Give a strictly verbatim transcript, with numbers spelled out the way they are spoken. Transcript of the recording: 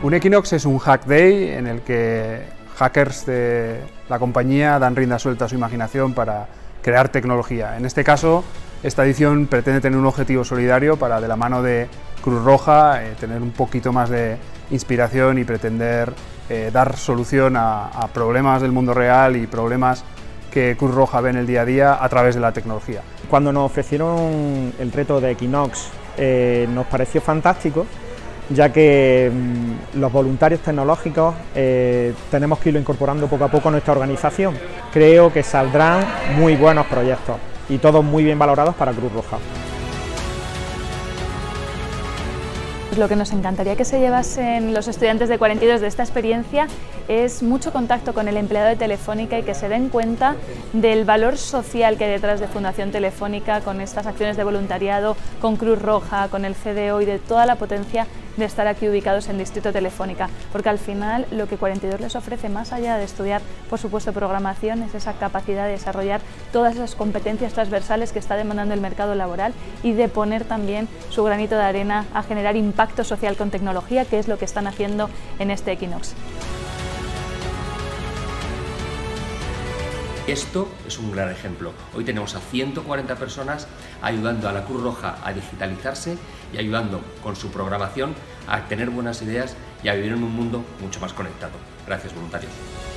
Un Equinox es un Hack Day en el que hackers de la compañía dan rienda suelta a su imaginación para crear tecnología. En este caso, esta edición pretende tener un objetivo solidario para, de la mano de Cruz Roja, eh, tener un poquito más de inspiración y pretender eh, dar solución a, a problemas del mundo real y problemas que Cruz Roja ve en el día a día a través de la tecnología. Cuando nos ofrecieron el reto de Equinox, eh, nos pareció fantástico, ya que mmm, los voluntarios tecnológicos eh, tenemos que irlo incorporando poco a poco a nuestra organización. Creo que saldrán muy buenos proyectos y todos muy bien valorados para Cruz Roja. Lo que nos encantaría que se llevasen los estudiantes de cuarenta y dos de esta experiencia es mucho contacto con el empleado de Telefónica y que se den cuenta del valor social que hay detrás de Fundación Telefónica, con estas acciones de voluntariado, con Cruz Roja, con el C D O y de toda la potencia de estar aquí ubicados en Distrito Telefónica, porque al final lo que cuarenta y dos les ofrece, más allá de estudiar, por supuesto, programación, es esa capacidad de desarrollar todas esas competencias transversales que está demandando el mercado laboral y de poner también su granito de arena a generar impacto social con tecnología, que es lo que están haciendo en este Equinox. Esto es un gran ejemplo. Hoy tenemos a ciento cuarenta personas ayudando a la Cruz Roja a digitalizarse y ayudando con su programación a tener buenas ideas y a vivir en un mundo mucho más conectado. Gracias, voluntarios.